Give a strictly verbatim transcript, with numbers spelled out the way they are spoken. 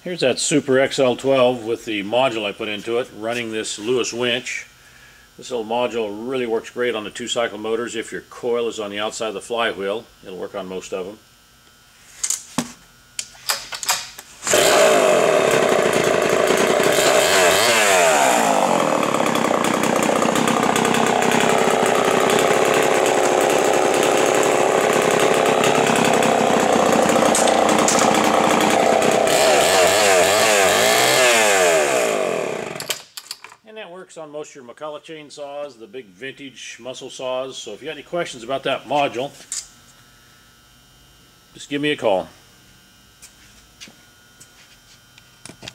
Here's that Super X L twelve with the module I put into it, running this Lewis winch. This little module really works great on the two-cycle motors. If your coil is on the outside of the flywheel, it'll work on most of them. Works on most of your McCulloch chainsaws, the big vintage muscle saws. So if you got any questions about that module, just give me a call.